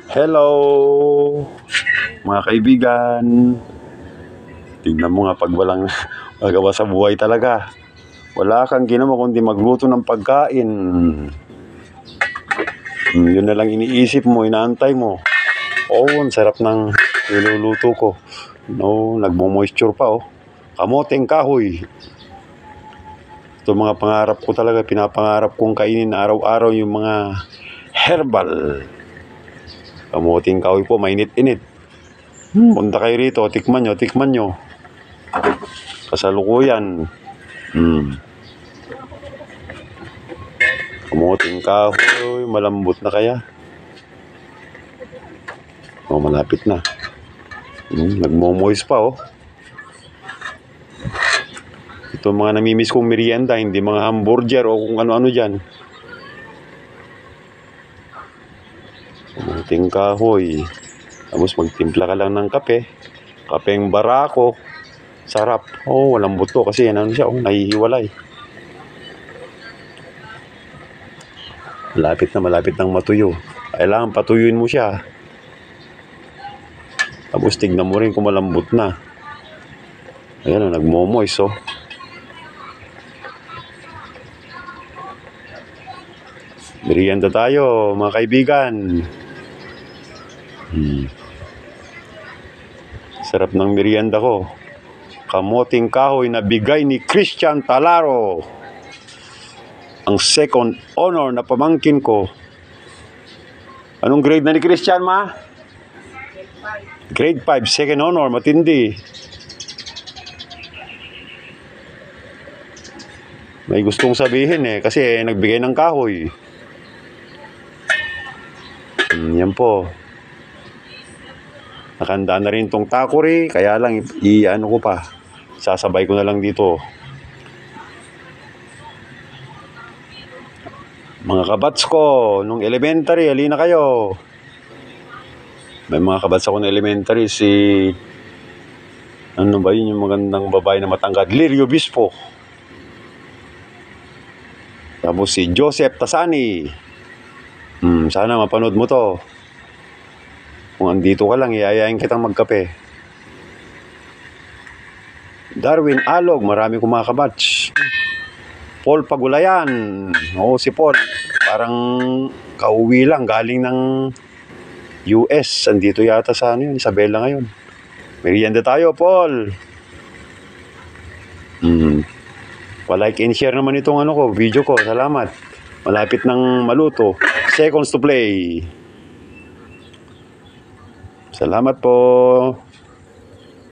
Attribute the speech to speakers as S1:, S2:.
S1: Hello, mga kaibigan. Tingnan mo nga pag walang magawa sa buhay talaga. Wala kang ginawa kundi magluto ng pagkain. Yun na lang iniisip mo, inaantay mo. Ang sarap ng niluluto ko. No, nagmo-moisture pa Kamoteng kahoy. Ito mga pangarap ko talaga, pinapangarap kong kainin araw-araw yung mga herbal. Kamuting kahoy po, mainit-init. Punta kayo rito, tikman nyo. Kasalukuyan. Kamuting kahoy, malambot na kaya. Malapit na. Nagmo-moist pa Ito mga namimiss kong merienda, hindi mga hamburger o kung ano-ano dyan. Kamuting kahoy. Tapos magtimpla ka lang ng kape. Kapeng barako. Sarap. Walang buto kasi yan siya, nahihiwalay. Malapit nang matuyo. Kailangan patuyuin mo siya. Tapos tignan mo rin kung malambot na. Ayan nagmo-moist Merienda tayo, mga kaibigan. Sarap ng merienda ko. Kamuting kahoy na bigay ni Christian Talaro. Ang second honor na pamangkin ko. Anong grade na ni Christian, ma? Grade 5, second honor, matindi. May gustong sabihin kasi nagbigay ng kahoy. Yan po. Nakanda na rin tong takuri, kaya lang i-ano ko pa. Sasabay ko na lang dito. Mga kabats ko, nung elementary, halina kayo. May mga kabats ako ng elementary, ano ba yun, yung magandang babae na matangkad, Lirio Bispo. Tapos si Joseph Tasani. Sana mapanood mo to. Kung andito ka lang, iayain kitang magkape. Darwin Alog, marami kong mga kabats. Paul Pagulayan. Si Paul. Parang kauwi lang, galing ng US. Andito yata sa Isabela ngayon. Merienda tayo, Paul. Pa-like and share naman itong video ko. Salamat. Malapit nang maluto. Seconds to play. Salamat po.